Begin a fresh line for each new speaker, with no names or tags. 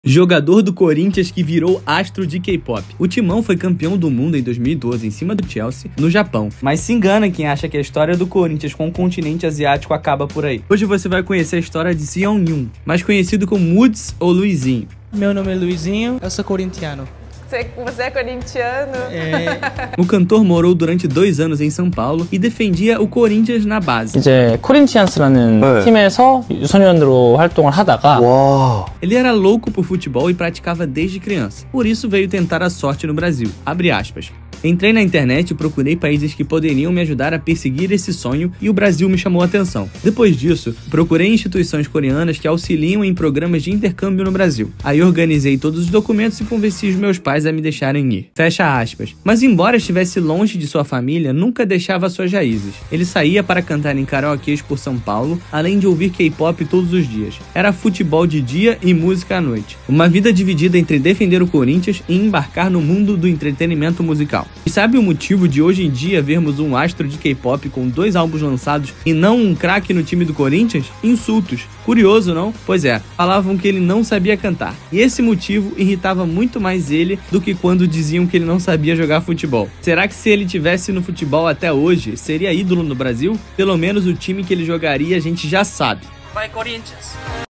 Jogador do Corinthians que virou astro de K-pop. O Timão foi campeão do mundo em 2012 em cima do Chelsea, no Japão. Mas se engana quem acha que a história do Corinthians com o continente asiático acaba por aí. Hoje você vai conhecer a história de Seon-Yoon, mais conhecido como Woods ou Luizinho.
Meu nome é Luizinho, eu sou corintiano.
Você é corintiano?
O cantor morou durante 2 anos em São Paulo e defendia o Corinthians na base.
이제 코린티안스라는 팀에서 유소년으로 활동을 하다가
Ele era louco por futebol e praticava desde criança. Por isso veio tentar a sorte no Brasil. Abre aspas. Entrei na internet e procurei países que poderiam me ajudar a perseguir esse sonho e o Brasil me chamou a atenção. Depois disso, procurei instituições coreanas que auxiliam em programas de intercâmbio no Brasil. Aí organizei todos os documentos e convenci os meus pais a me deixarem ir. Fecha aspas. Mas embora estivesse longe de sua família, nunca deixava suas raízes. Ele saía para cantar em karaokês por São Paulo, além de ouvir K-pop todos os dias. Era futebol de dia e música à noite. Uma vida dividida entre defender o Corinthians e embarcar no mundo do entretenimento musical. E sabe o motivo de hoje em dia vermos um astro de K-pop com 2 álbuns lançados e não um craque no time do Corinthians? Insultos. Curioso, não? Pois é, falavam que ele não sabia cantar. E esse motivo irritava muito mais ele do que quando diziam que ele não sabia jogar futebol. Será que se ele tivesse no futebol até hoje, seria ídolo no Brasil? Pelo menos o time que ele jogaria a gente já sabe.
Vai Corinthians!